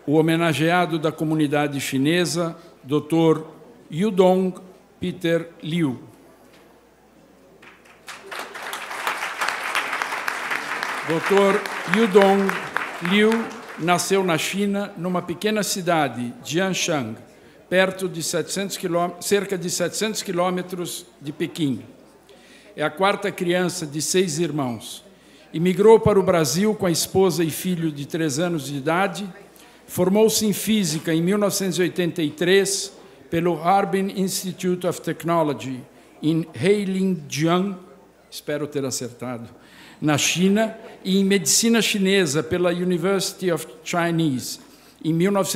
o homenageado da comunidade chinesa, Dr. Yudong Peter Liu. Dr. Yudong Liu nasceu na China, numa pequena cidade, Jianshan, perto de cerca de 700 quilômetros de Pequim. É a quarta criança de 6 irmãos. Imigrou para o Brasil com a esposa e filho de 3 anos de idade. Formou-se em física em 1983 pelo Harbin Institute of Technology, em Heilongjiang, espero ter acertado, na China, e em medicina chinesa pela University of Chinese, em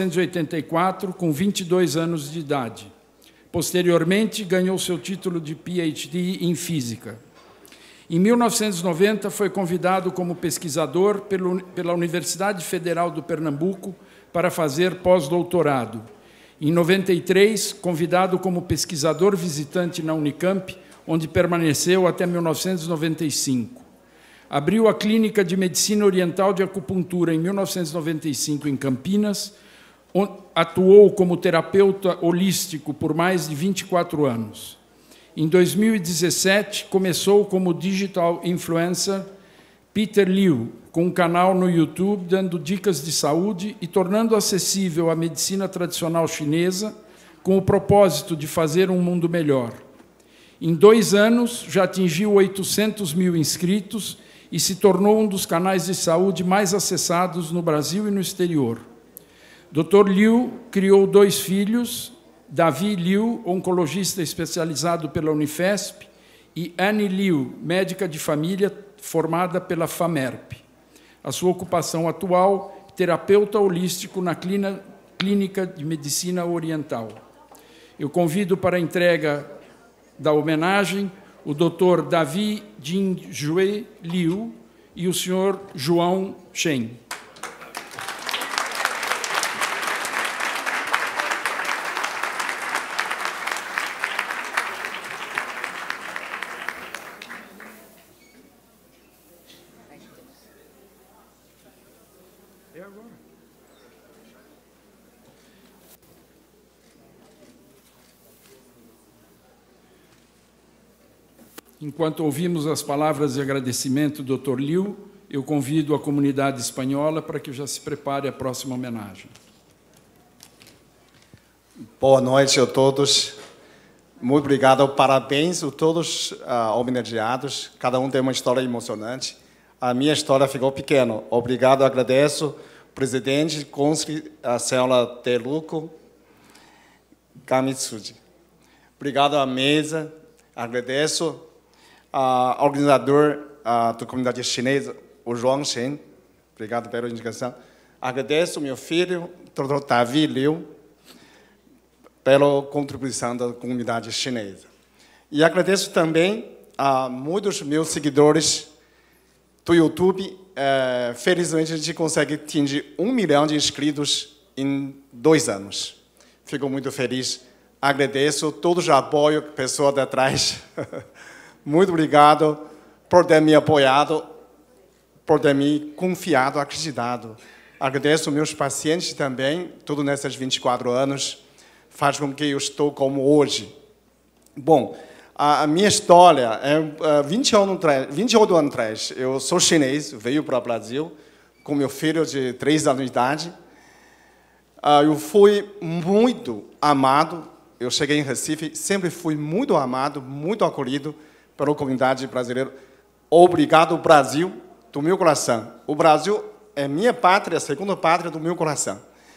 1984, com 22 anos de idade. Posteriormente, ganhou seu título de PhD em física. Em 1990, foi convidado como pesquisador pela Universidade Federal do Pernambuco para fazer pós-doutorado. Em 93, convidado como pesquisador visitante na Unicamp, onde permaneceu até 1995. Abriu a Clínica de Medicina Oriental de Acupuntura em 1995 em Campinas, onde atuou como terapeuta holístico por mais de 24 anos. Em 2017, começou como digital influencer Peter Liu, com um canal no YouTube dando dicas de saúde e tornando acessível a medicina tradicional chinesa, com o propósito de fazer um mundo melhor. Em 2 anos, já atingiu 800 mil inscritos e se tornou um dos canais de saúde mais acessados no Brasil e no exterior. Dr. Liu criou 2 filhos, Davi Liu, oncologista especializado pela Unifesp, e Annie Liu, médica de família formada pela FAMERP. A sua ocupação atual, terapeuta holístico na Clínica de Medicina Oriental. Eu convido para a entrega da homenagem o Dr. Davi Jingjue Liu e o Sr. João Shen. É agora. Enquanto ouvimos as palavras de agradecimento do Dr. Liu, eu convido a comunidade espanhola para que já se prepare a próxima homenagem. Boa noite a todos. Muito obrigado, parabéns a todos homenageados. Cada um tem uma história emocionante. A minha história ficou pequena. Obrigado, agradeço, presidente, cônsul, a senhora Teruko Kamitsuji. Obrigado à mesa, agradeço ao organizador da comunidade chinesa, o João Shen. Obrigado pela indicação. Agradeço meu filho, Dr. Davi Liu, pela contribuição da comunidade chinesa. E agradeço também a muitos meus seguidores do YouTube. Felizmente, a gente consegue atingir 1 milhão de inscritos em 2 anos. Fico muito feliz. Agradeço todos os apoios, pessoas de trás. Muito obrigado por ter me apoiado, por ter me confiado, acreditado. Agradeço meus pacientes também, tudo nesses 24 anos, faz com que eu estou como hoje. Bom, a minha história é 28 anos atrás. Eu sou chinês, veio para o Brasil com meu filho de 3 anos de idade. Eu fui muito amado. Eu cheguei em Recife, sempre fui muito amado, muito acolhido pela comunidade brasileira. Obrigado, Brasil, do meu coração. O Brasil é minha pátria, a segunda pátria do meu coração.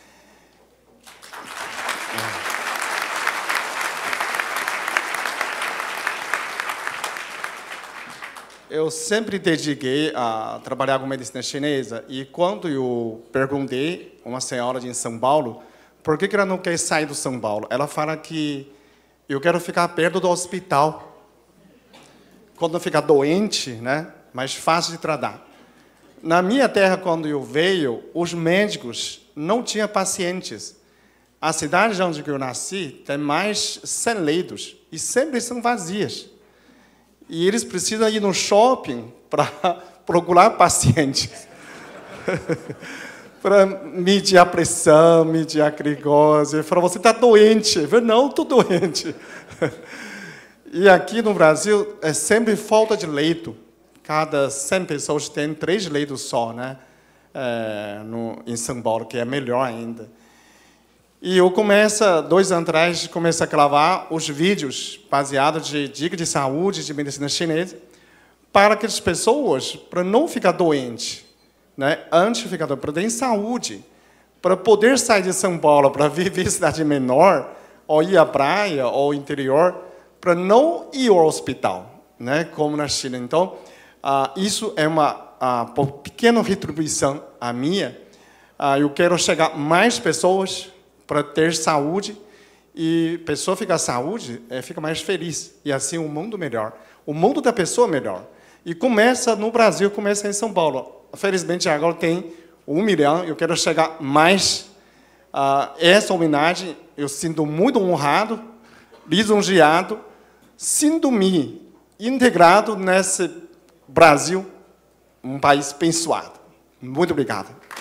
Eu sempre dediquei a trabalhar com medicina chinesa. E quando eu perguntei a uma senhora de São Paulo por que ela não quer sair do São Paulo, ela fala que eu quero ficar perto do hospital. Quando ficar doente, né, mais fácil de tratar. Na minha terra, quando eu veio, os médicos não tinham pacientes. A cidade onde eu nasci tem mais 100 leitos e sempre são vazias. E eles precisam ir no shopping para procurar pacientes. para medir a pressão, medir a glicose. Ele falou, você está doente. Eu falei, não, estou doente. E aqui no Brasil, é sempre falta de leito. Cada 100 pessoas tem 3 leitos só, né? Em São Paulo, que é melhor ainda. E eu 2 anos atrás, comecei a gravar os vídeos baseados de dicas de saúde, de medicina chinesa, para que as pessoas, para não ficar doente, né? Antes de ficar doente, para ter saúde, para poder sair de São Paulo, para viver em cidade menor, ou ir à praia, ou interior, para não ir ao hospital, né? Como na China. Então, isso é uma pequena retribuição a minha. Eu quero chegar mais pessoas para ter saúde, e a pessoa fica saúde, fica mais feliz, e assim o mundo melhor. O mundo da pessoa melhor. E começa no Brasil, começa em São Paulo. Felizmente agora tem 1 milhão, eu quero chegar mais. Essa homenagem, eu sinto muito honrado, lisonjeado, sinto-me integrado nesse Brasil, um país abençoado. Muito obrigado.